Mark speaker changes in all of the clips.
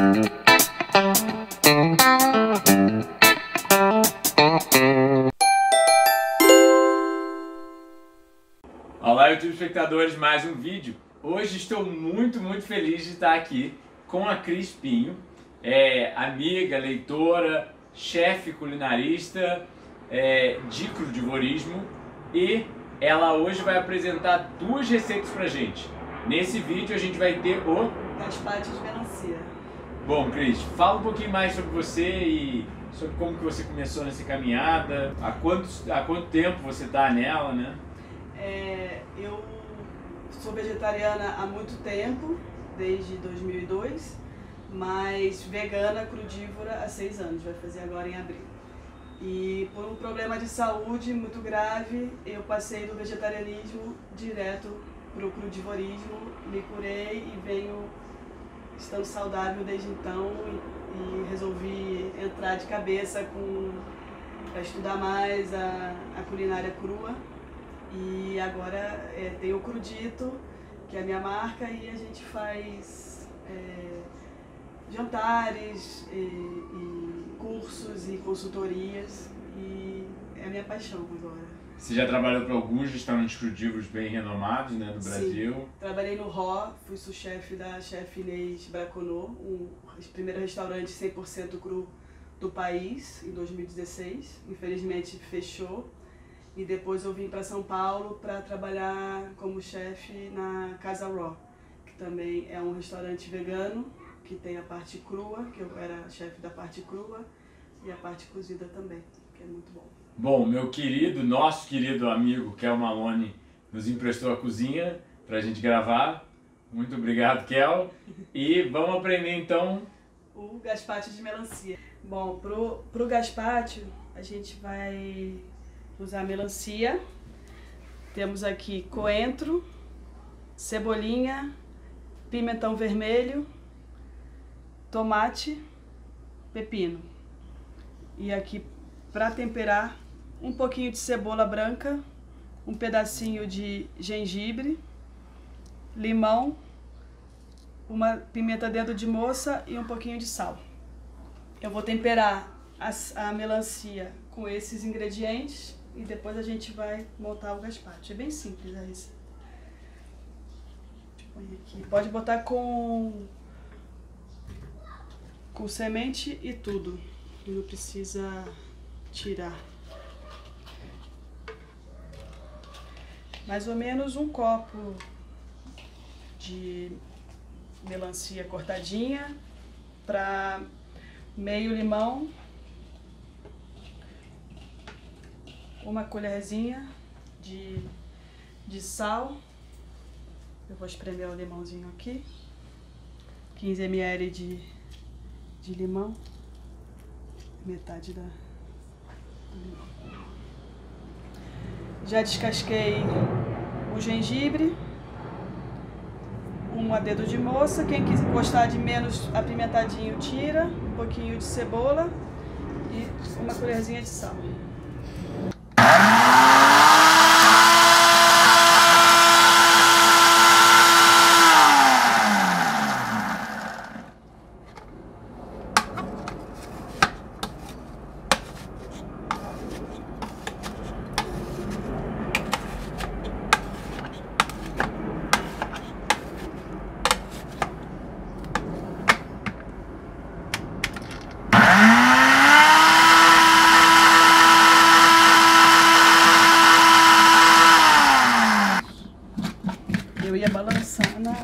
Speaker 1: Olá, YouTube espectadores, mais um vídeo. Hoje estou muito feliz de estar aqui com a Cris Pinho, amiga, leitora, chefe culinarista de crudivorismo, e ela hoje vai apresentar duas receitas pra gente. Nesse vídeo a gente vai ter o
Speaker 2: gaspacho de melancia.
Speaker 1: Bom, Cris, fala um pouquinho mais sobre você e sobre como que você começou nessa caminhada, há quanto tempo você está nela, né?
Speaker 2: Eu sou vegetariana há muito tempo, desde 2002, mas vegana, crudívora há 6 anos, vai fazer agora em abril. E por um problema de saúde muito grave, eu passei do vegetarianismo direto para o crudivorismo, me curei e venho estando saudável desde então e resolvi entrar de cabeça para estudar mais a culinária crua. E agora tem o Crudito, que é a minha marca, e a gente faz jantares, e cursos e consultorias, e é a minha paixão agora.
Speaker 1: Você já trabalhou para alguns restaurantes crudívoros bem renomados, né, do Brasil?
Speaker 2: Sim, trabalhei no Ró, fui sous-chefe da chefe Inês Braconô, o primeiro restaurante 100% cru do país, em 2016. Infelizmente fechou. E depois eu vim para São Paulo para trabalhar como chefe na Casa Raw, que também é um restaurante vegano, que tem a parte crua, que eu era chefe da parte crua, e a parte cozida também, que é muito bom.
Speaker 1: Bom, nosso querido amigo Kel Malone nos emprestou a cozinha para a gente gravar. Muito obrigado, Kel. E vamos aprender então
Speaker 2: o gaspacho de melancia. Bom, pro gaspacho a gente vai usar melancia. Temos aqui coentro, cebolinha, pimentão vermelho, tomate, pepino. E aqui para temperar, um pouquinho de cebola branca, um pedacinho de gengibre, limão, uma pimenta dedo de moça e um pouquinho de sal. Eu vou temperar a melancia com esses ingredientes e depois a gente vai montar o gaspacho. É bem simples a receita. Aqui. Pode botar com semente e tudo. Não precisa tirar. Mais ou menos um copo de melancia cortadinha para meio limão, uma colherzinha de sal. Eu vou espremer o limãozinho aqui, 15 ml de limão, metade do limão. Já descasquei o gengibre, um dedo de moça. Quem quiser gostar de menos apimentadinho, tira um pouquinho de cebola e uma colherzinha de sal. Eu ia balançar na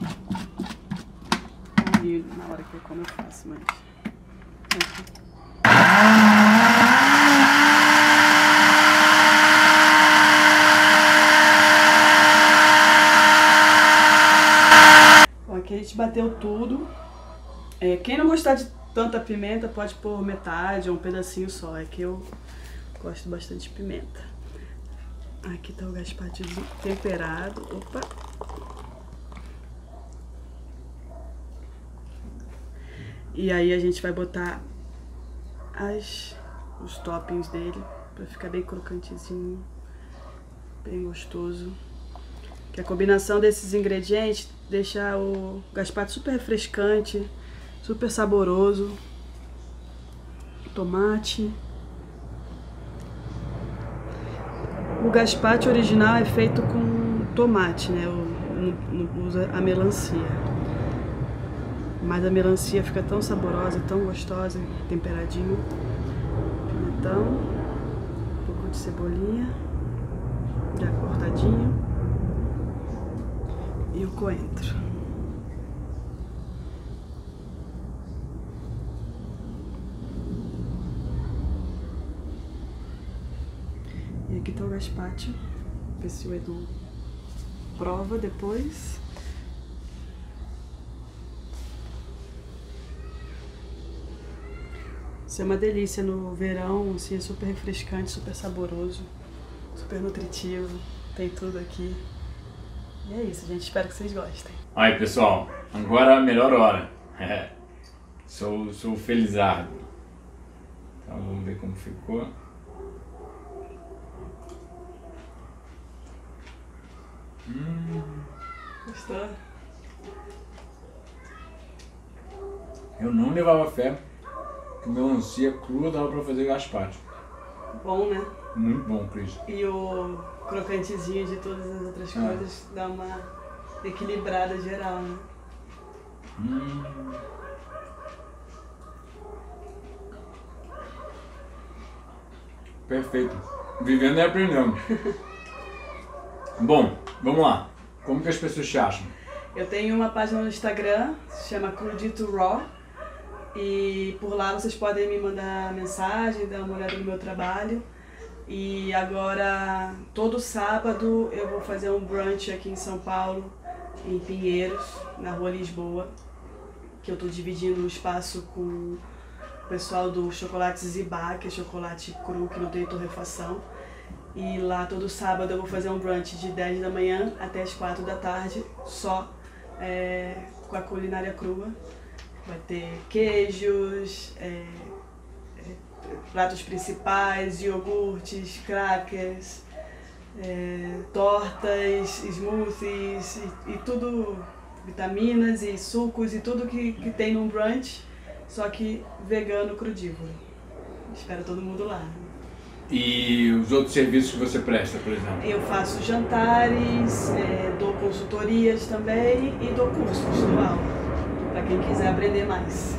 Speaker 2: hora que eu como eu faço, mas... Bom, aqui a gente bateu tudo. Quem não gostar de tanta pimenta pode pôr metade ou um pedacinho só. É que eu gosto bastante de pimenta. Aqui tá o gaspachozinho temperado. Opa! E aí a gente vai botar os toppings dele pra ficar bem crocantezinho, bem gostoso. Que a combinação desses ingredientes deixa o gaspacho super refrescante, super saboroso. Tomate. O gazpacho original é feito com tomate, né? Não usa a melancia. Mas a melancia fica tão saborosa, tão gostosa, temperadinho. Pimentão, um pouco de cebolinha, já cortadinho. E o coentro. E aqui tá o gazpacho. Ver se o Edu prova depois. Isso é uma delícia no verão, assim, é super refrescante, super saboroso, super nutritivo, tem tudo aqui. E é isso, gente, espero que vocês gostem.
Speaker 1: Aí, pessoal, agora é a melhor hora. Sou felizardo. Então vamos ver como ficou.
Speaker 2: Gostou?
Speaker 1: Eu não levava fé que melancia crua dava pra fazer gazpacho.
Speaker 2: Bom, né?
Speaker 1: Muito bom, Cris.
Speaker 2: E o crocantezinho de todas as outras coisas dá uma equilibrada geral, né?
Speaker 1: Perfeito. Vivendo e aprendendo. Bom, vamos lá. Como que as pessoas te acham?
Speaker 2: Eu tenho uma página no Instagram, se chama Crudito Raw. E por lá vocês podem me mandar mensagem, dar uma olhada no meu trabalho. E agora, todo sábado, eu vou fazer um brunch aqui em São Paulo, em Pinheiros, na Rua Lisboa. Que eu estou dividindo o espaço com o pessoal do chocolate Zibá, que é chocolate cru, que não tem torrefação. E lá todo sábado eu vou fazer um brunch de 10 da manhã até as 4 da tarde, só com a culinária crua. Vai ter queijos, pratos principais, iogurtes, crackers, tortas, smoothies e tudo, vitaminas e sucos e tudo que tem num brunch, só que vegano crudívoro. Espero todo mundo lá.
Speaker 1: E os outros serviços que você presta, por exemplo?
Speaker 2: Eu faço jantares, dou consultorias também e dou cursos, dou aula, para quem quiser aprender mais.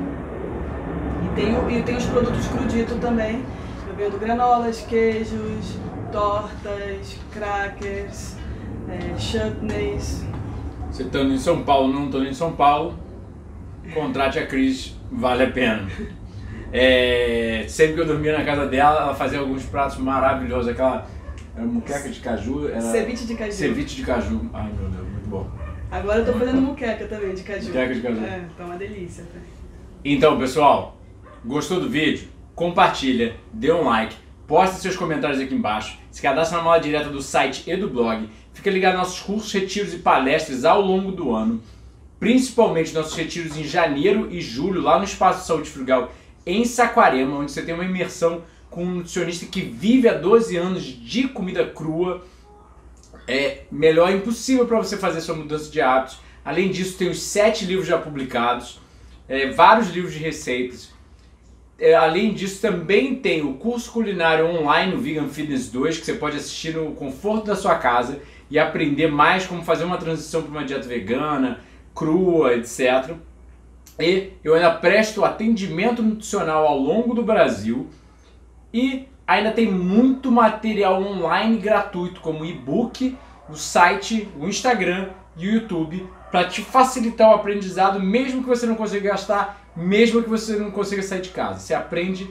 Speaker 2: E tenho os produtos Crudito também. Eu vendo granolas, queijos, tortas, crackers, chutneys.
Speaker 1: Você estando em São Paulo, não estando em São Paulo, contrate a Cris, vale a pena. Sempre que eu dormia na casa dela, ela fazia alguns pratos maravilhosos, aquela muqueca de caju.
Speaker 2: Ceviche de caju.
Speaker 1: Ceviche de caju. Ai meu Deus, muito bom.
Speaker 2: Agora eu tô fazendo muqueca também de caju.
Speaker 1: Muqueca de caju.
Speaker 2: Tá uma delícia.
Speaker 1: Então, pessoal, gostou do vídeo? Compartilha, dê um like, posta seus comentários aqui embaixo, se cadastra na mala direta do site e do blog, fica ligado nos nossos cursos, retiros e palestras ao longo do ano, principalmente nossos retiros em janeiro e julho, lá no Espaço Saúde Frugal, em Saquarema, onde você tem uma imersão com um nutricionista que vive há 12 anos de comida crua. Melhor impossível para você fazer sua mudança de hábitos. Além disso, tem os 7 livros já publicados, vários livros de receitas. Além disso, também tem o curso culinário online, o Vegan Fitness 2, que você pode assistir no conforto da sua casa e aprender mais como fazer uma transição para uma dieta vegana, crua, etc. E eu ainda presto atendimento nutricional ao longo do Brasil e ainda tem muito material online gratuito, como e-book, o site, o Instagram e o YouTube, para te facilitar o aprendizado, mesmo que você não consiga gastar, mesmo que você não consiga sair de casa. Você aprende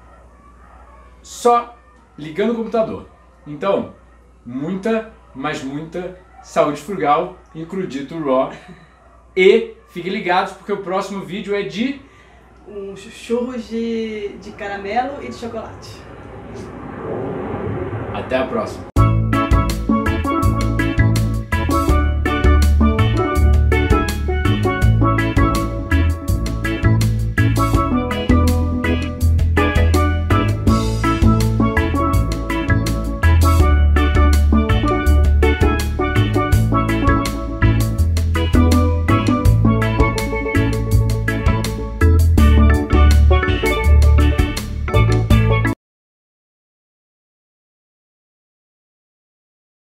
Speaker 1: só ligando o computador. Então, muita, mas muita saúde frugal e Crudito Raw. E fiquem ligados porque o próximo vídeo é de
Speaker 2: churros de caramelo e de chocolate.
Speaker 1: Até a próxima.